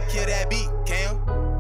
Kill that beat, Cam.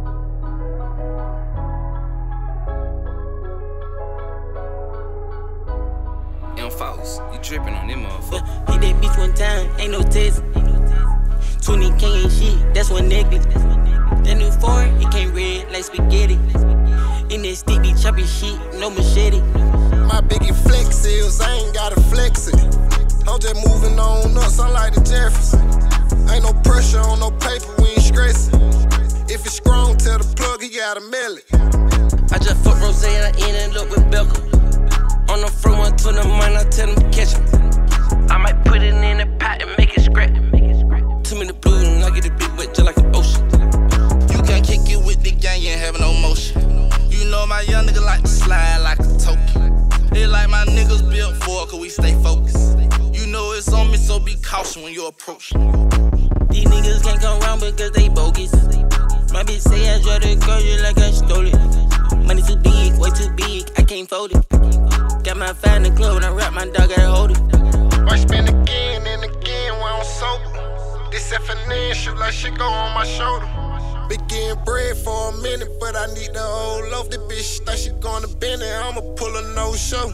Young Fox, you drippin' on them motherfucker. Hit that bitch one time, ain't no test. 20K ain't shit, that's one necklace. That new foreign, it came red like spaghetti. In that stick, be chopping shit, no machete. My biggie flex sales, I ain't gotta flex it. I'm just moving on up, sound like the Jefferson. Ain't no pressure on no paper, we ain't stressing. If it's strong, tell the plug he gotta mail it. I just fucked Rose and I ended up with Belka. On the front one to the mine, I tell them to catch him. I might put it in the pot and make it scrap. Too many blues and I get a big butt just like an ocean. You can't kick it with the gang, you ain't having no motion. You know my young nigga like to slide like a token. They like my niggas built for it, cause we stay focused. You know it's on me, so be cautious when you approach. These niggas can't come around because they bogus. My bitch say I draw the girl just like I stole it. Money too big, way too big, I can't fold it. Got my fire in the club when I rap, my dog gotta hold it. Might spend again and again when I'm sober. This FNN shoot like shit go on my shoulder. Been getting bread for a minute, but I need the whole loaf. This bitch think she gonna bend it, I'ma pull a no-show.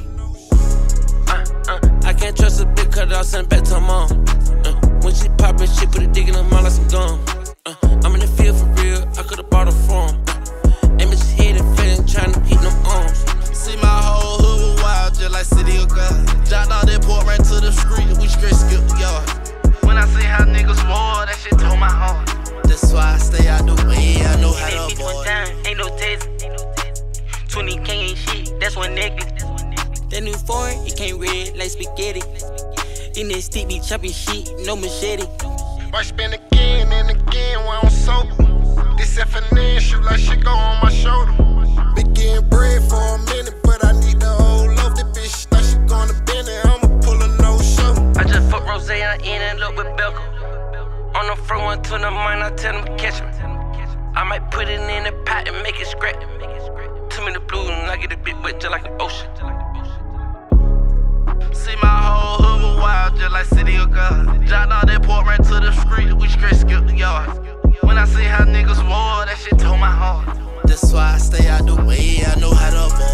I can't trust a bitch cause I'll send it back to her mom. When she poppin' shit, put a dick in her mouth like some gum. I'm in the field for real, I could've bought a farm. And bitches head and feeling, tryna hit them arms. See my whole hood was wild, just like City of God. Dropped all that port right to the street, we straight skip the yard. When I see how niggas war, that shit told my heart. That's why I stay out the way, I know how to avoid. One time, ain't no test. 20K ain't shit, that's one necklace. That new foreign, it came red like spaghetti. In that stick, be chopping shit, no machete. Might spend again and again when I'm sober. This FNN shoot like shit go on my shoulder. Been getting bread for a minute, but I need the whole loaf. This bitch think she gonna bend it, I'ma pull a no-show. I just fucked Rose and I ended up with Belka. On the front one to the mine, I tell them to catch him. I might put it in the pot and make it scrap. Too many blues and I get a big butt just like an ocean. See my whole hood was wild, just like City of God. Dropped all that port right to the street, we straight skip the yard. When I see how niggas war, that shit told my heart. That's why I stay out the way, I know how to avoid.